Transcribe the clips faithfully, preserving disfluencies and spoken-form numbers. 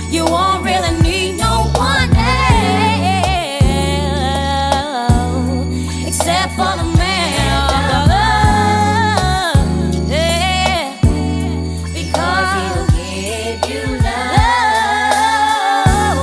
you won't really need no one else except for the man of love. Yeah, because he'll give you love.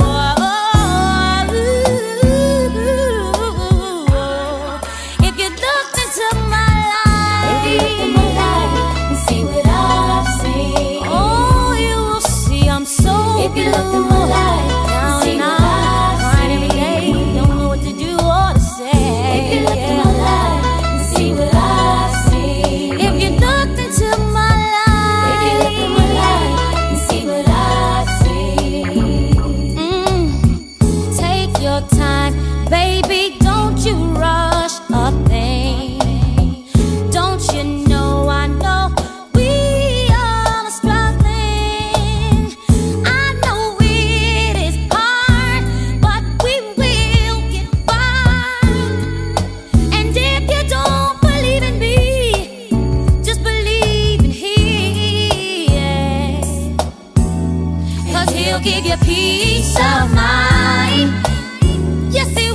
If you looked into my life, if you looked in my life and see what I've seen, oh, you will see I'm so. If you looked in my life and see what I've seen, every day, don't know what to do or to say. If you looked in my life and see what I've seen, if you looked into my life, if you looked in my life and see what I've seen, mm, take your time, baby, don't you rush a thing. Don't you know I know we all are struggling. I know it is hard, but we will get by. And if you don't believe in me, just believe in Him, 'cause He'll give you peace of mind. Yes, He